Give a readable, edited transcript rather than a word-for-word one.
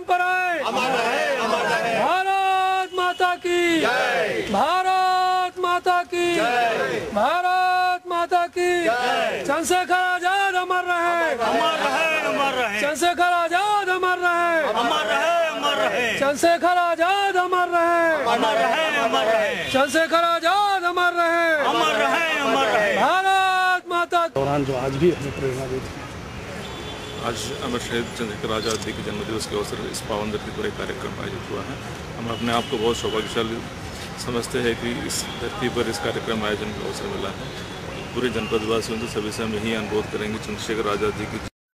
परंपराएं अमर रहे, अमर रहे। भारत माता की जय, भारत माता की जय, भारत माता की जय। चंद्रशेखर आजाद अमर रहे, अमर रहे, अमर रहे, चंद्रशेखर आजाद अमर रहे, अमर रहे, अमर रहे, चंद्रशेखर आजाद अमर रहे, अमर रहे, अमर रहे, चंद्रशेखर आजाद अमर रहे, अमर रहे, अमर रहे। भारत माता दौरान जो आज भी हमें प्रेरणा देती है। आज अमर शहीद चंद्रशेखर आजाद जी के जन्मदिवस के अवसर इस पावन धरती पर एक कार्यक्रम आयोजित हुआ है। हम अपने आप को बहुत सौभाग्यशाली समझते हैं कि इस धरती पर इस कार्यक्रम आयोजन का अवसर मिला है। पूरे जनपद वासियों से सभी से हम यही अनुरोध करेंगे चंद्रशेखर आजाद जी की